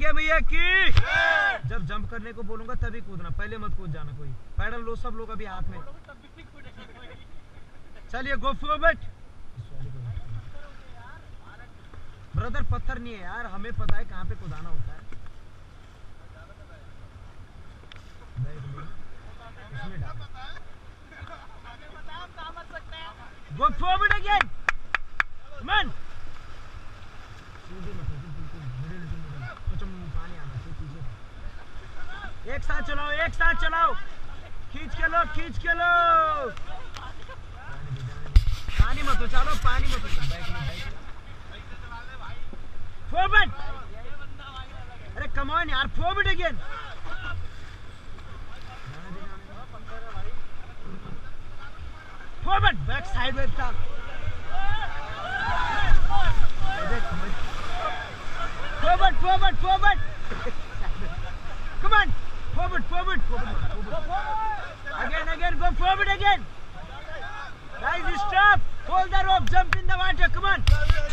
आगे भैया की। जब जंप करने को बोलूंगा तभी कूदना, पहले मत कूद जाना। कोई पैडल लो सब लोग अभी हाथ में। चलिए गो फॉरवर्ड। ब्रदर पत्थर नहीं है यार, हमें पता है कहाँ पे कूदाना होता है। Go forward again. Come on. एक साथ चलाओ, एक साथ चलाओ। खींच के लो, खींच के लो। पानी मत उछालो, पानी मत उछालो। Forward. अरे come on यार, forward again. Forward, back sideways डाल। Forward, forward, forward. Come on, forward, forward, forward. Again, again, go forward again. Guys, stop. Hold the rope, jump in the water. Come on.